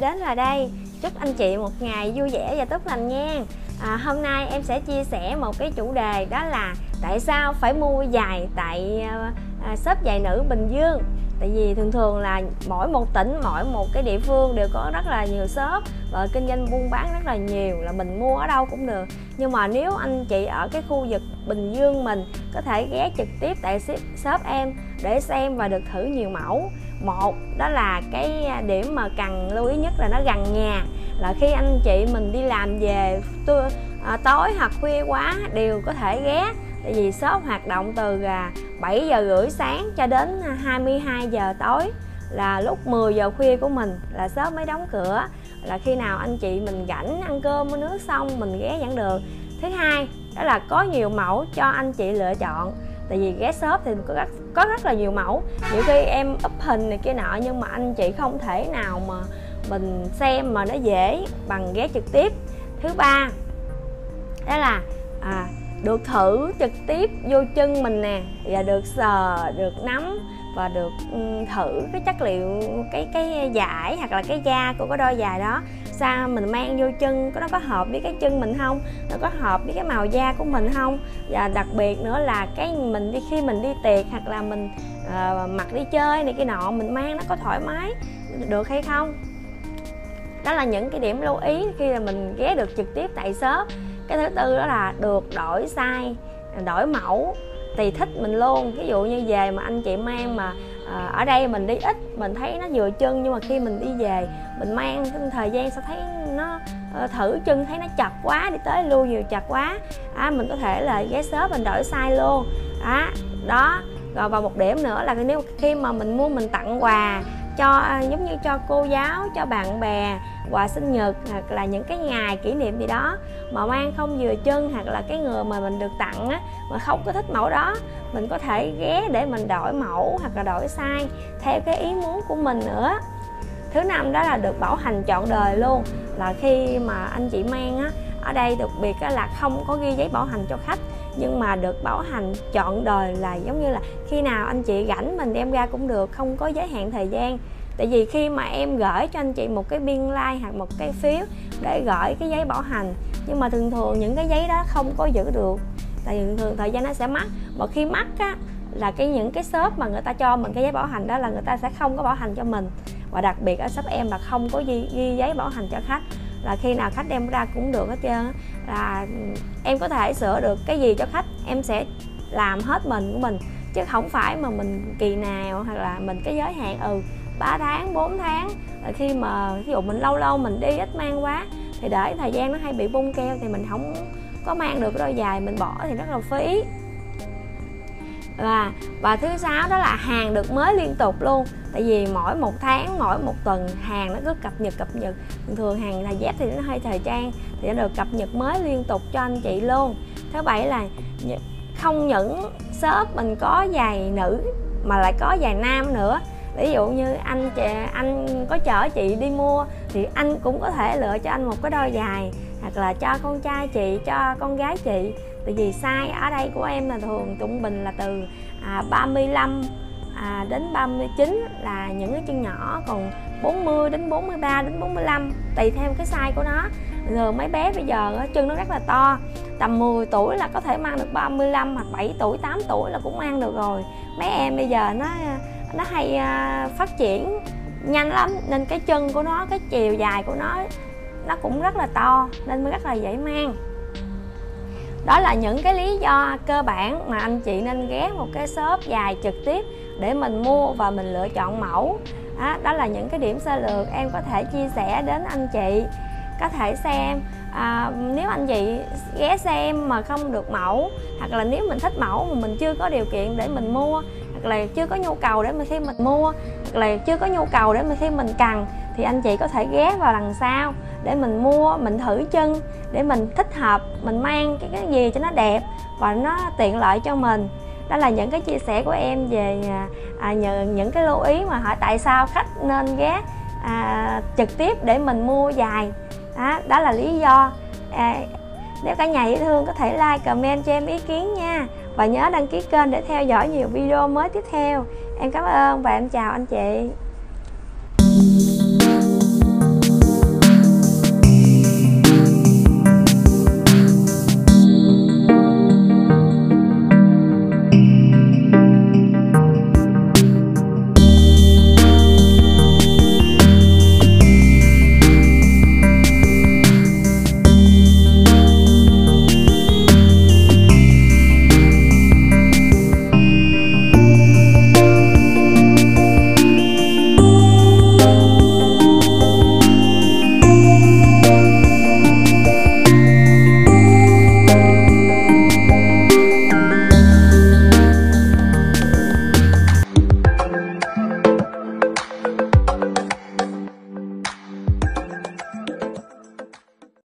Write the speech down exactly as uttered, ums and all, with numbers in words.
đến rồi đây. Chúc anh chị một ngày vui vẻ và tốt lành nha. à, Hôm nay em sẽ chia sẻ một cái chủ đề, đó là tại sao phải mua giày tại à, shop giày nữ Bình Dương. Tại vì thường thường là mỗi một tỉnh, mỗi một cái địa phương đều có rất là nhiều shop và kinh doanh buôn bán rất là nhiều, là mình mua ở đâu cũng được. Nhưng mà nếu anh chị ở cái khu vực Bình Dương mình có thể ghé trực tiếp tại shop em để xem và được thử nhiều mẫu. Một, đó là cái điểm mà cần lưu ý nhất là nó gần nhà, là khi anh chị mình đi làm về tối hoặc khuya quá đều có thể ghé. Tại vì shop hoạt động từ bảy giờ rưỡi sáng cho đến hai mươi hai giờ tối, là lúc mười giờ khuya của mình là shop mới đóng cửa. Là khi nào anh chị mình rảnh ăn cơm uống nước xong mình ghé vẫn được. Thứ hai, đó là có nhiều mẫu cho anh chị lựa chọn. Tại vì ghé shop thì có rất, có rất là nhiều mẫu. Nhiều khi em up hình này kia nọ, nhưng mà anh chị không thể nào mà mình xem mà nó dễ bằng ghé trực tiếp. Thứ ba, đó là à, được thử trực tiếp vô chân mình nè, và được sờ, được nắm và được um, thử cái chất liệu, cái cái vải hoặc là cái da của cái đôi giày đó. Sao mình mang vô chân nó có hợp với cái chân mình không, nó có hợp với cái màu da của mình không. Và đặc biệt nữa là cái mình đi khi mình đi tiệc hoặc là mình uh, mặc đi chơi này cái nọ, mình mang nó có thoải mái được hay không. Đó là những cái điểm lưu ý khi là mình ghé được trực tiếp tại shop. Cái thứ tư đó là được đổi size, đổi mẫu tùy thích mình luôn. Ví dụ như về mà anh chị mang mà à, ở đây mình đi ít, mình thấy nó vừa chân, nhưng mà khi mình đi về mình mang thời gian sẽ thấy nó uh, thử chân thấy nó chật quá, đi tới lui nhiều chật quá, à, mình có thể là ghé shop mình đổi size luôn. À, đó. Rồi và một điểm nữa là nếu khi mà mình mua mình tặng quà cho, giống như cho cô giáo, cho bạn bè, quà sinh nhật hoặc là những cái ngày kỷ niệm gì đó mà mang không vừa chân, hoặc là cái người mà mình được tặng á mà không có thích mẫu đó, mình có thể ghé để mình đổi mẫu hoặc là đổi size theo cái ý muốn của mình nữa. Thứ năm, đó là được bảo hành trọn đời luôn. Là khi mà anh chị mang á, ở đây đặc biệt là không có ghi giấy bảo hành cho khách, nhưng mà được bảo hành trọn đời, là giống như là khi nào anh chị rảnh mình đem ra cũng được, không có giới hạn thời gian. Tại vì khi mà em gửi cho anh chị một cái biên lai hoặc một cái phiếu để gửi cái giấy bảo hành, nhưng mà thường thường những cái giấy đó không có giữ được, tại vì thường thường thời gian nó sẽ mắc. Mà khi mắc á, là cái những cái shop mà người ta cho mình cái giấy bảo hành đó là người ta sẽ không có bảo hành cho mình. Và đặc biệt ở shop em là không có ghi, ghi giấy bảo hành cho khách, là khi nào khách đem ra cũng được hết trơn. Là em có thể sửa được cái gì cho khách, em sẽ làm hết mình của mình, chứ không phải mà mình kỳ nào hoặc là mình cái giới hạn ừ ba tháng, bốn tháng. Là khi mà ví dụ mình lâu lâu mình đi ít mang quá thì để thời gian nó hay bị bung keo thì mình không có mang được đôi giày, mình bỏ thì rất là phí. Và, và thứ sáu, đó là hàng được mới liên tục luôn. Tại vì mỗi một tháng, mỗi một tuần hàng nó cứ cập nhật cập nhật. Thường thường hàng giày dép thì nó hơi thời trang, thì nó được cập nhật mới liên tục cho anh chị luôn. Thứ bảy là không những shop mình có giày nữ mà lại có giày nam nữa. Ví dụ như anh chị, anh có chở chị đi mua thì anh cũng có thể lựa cho anh một cái đôi giày, hoặc là cho con trai chị, cho con gái chị. Tại vì size ở đây của em là thường trung bình là từ à, ba mươi lăm à, đến ba mươi chín là những cái chân nhỏ, còn bốn mươi đến bốn mươi ba đến bốn mươi lăm tùy theo cái size của nó. Rồi mấy bé bây giờ chân nó rất là to, tầm mười tuổi là có thể mang được ba mươi lăm, hoặc bảy tuổi, tám tuổi là cũng mang được rồi. Mấy em bây giờ nó nó hay phát triển nhanh lắm, nên cái chân của nó, cái chiều dài của nó nó cũng rất là to, nên mới rất là dễ mang. Đó là những cái lý do cơ bản mà anh chị nên ghé một cái shop giày trực tiếp để mình mua và mình lựa chọn mẫu. Đó, đó là những cái điểm sơ lược em có thể chia sẻ đến anh chị có thể xem. À, nếu anh chị ghé xem mà không được mẫu, hoặc là nếu mình thích mẫu mà mình chưa có điều kiện để mình mua, hoặc là chưa có nhu cầu để mà khi mình mua, hoặc là chưa có nhu cầu để mà khi mình cần, thì anh chị có thể ghé vào lần sau để mình mua, mình thử chân, để mình thích hợp, mình mang cái, cái gì cho nó đẹp và nó tiện lợi cho mình. Đó là những cái chia sẻ của em về à, nhờ những cái lưu ý mà hỏi tại sao khách nên ghé à, trực tiếp để mình mua giày. Đó, đó là lý do. À, nếu cả nhà yêu thương có thể like, comment cho em ý kiến nha. Và nhớ đăng ký kênh để theo dõi nhiều video mới tiếp theo. Em cảm ơn và em chào anh chị.